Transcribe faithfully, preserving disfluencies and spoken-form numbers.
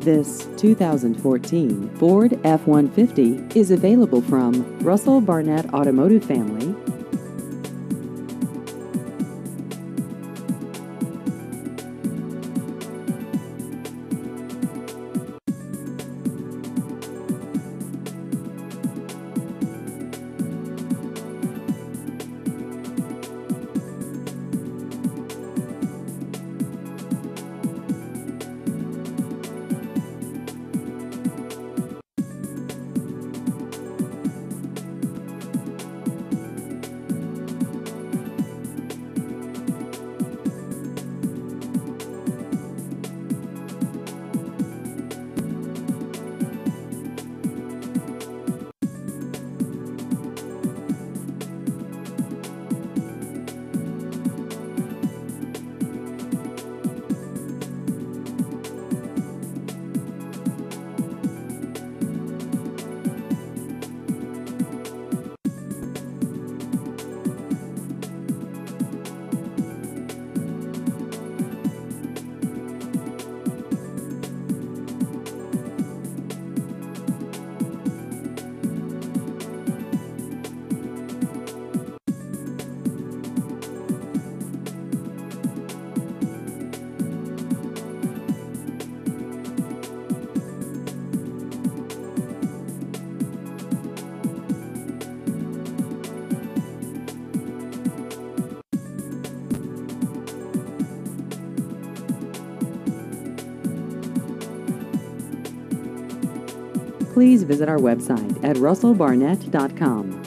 This two thousand fourteen Ford F one fifty is available from Russell Barnett Automotive Family. Please visit our website at russell barnett dot com.